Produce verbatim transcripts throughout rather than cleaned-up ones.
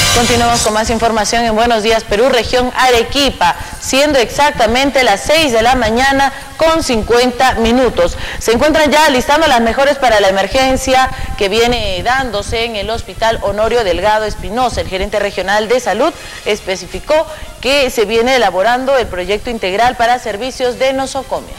Continuamos con más información en Buenos Días Perú, región Arequipa, siendo exactamente las seis de la mañana con cincuenta minutos. Se encuentran ya alistando las mejores para la emergencia que viene dándose en el Hospital Honorio Delgado Espinosa. El gerente regional de salud especificó que se viene elaborando el proyecto integral para servicios de nosocomios.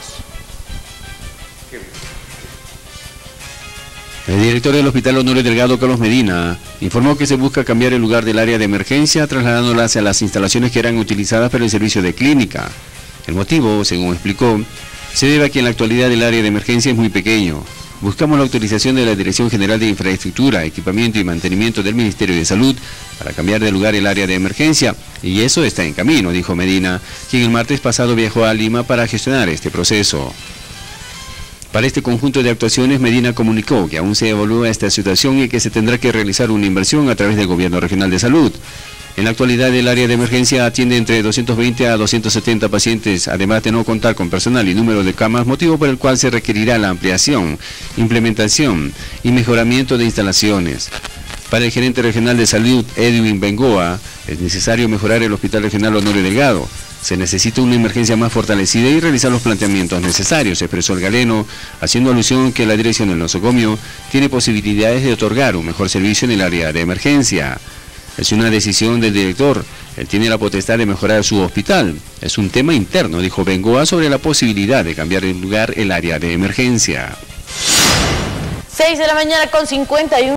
El director del Hospital Honorio Delgado, Carlos Medina, informó que se busca cambiar el lugar del área de emergencia, trasladándola hacia las instalaciones que eran utilizadas para el servicio de clínica. El motivo, según explicó, se debe a que en la actualidad el área de emergencia es muy pequeño. Buscamos la autorización de la Dirección General de Infraestructura, Equipamiento y Mantenimiento del Ministerio de Salud para cambiar de lugar el área de emergencia, y eso está en camino, dijo Medina, quien el martes pasado viajó a Lima para gestionar este proceso. Para este conjunto de actuaciones, Medina comunicó que aún se evalúa esta situación y que se tendrá que realizar una inversión a través del Gobierno Regional de Salud. En la actualidad, el área de emergencia atiende entre doscientos veinte a doscientos setenta pacientes, además de no contar con personal y número de camas, motivo por el cual se requerirá la ampliación, implementación y mejoramiento de instalaciones. Para el gerente regional de salud, Edwin Bengoa, es necesario mejorar el Hospital Regional Honorio Delgado. Se necesita una emergencia más fortalecida y realizar los planteamientos necesarios, expresó el galeno, haciendo alusión que la dirección del nosocomio tiene posibilidades de otorgar un mejor servicio en el área de emergencia. Es una decisión del director, él tiene la potestad de mejorar su hospital. Es un tema interno, dijo Bengoa, sobre la posibilidad de cambiar de lugar el área de emergencia. seis de la mañana con cincuenta y uno.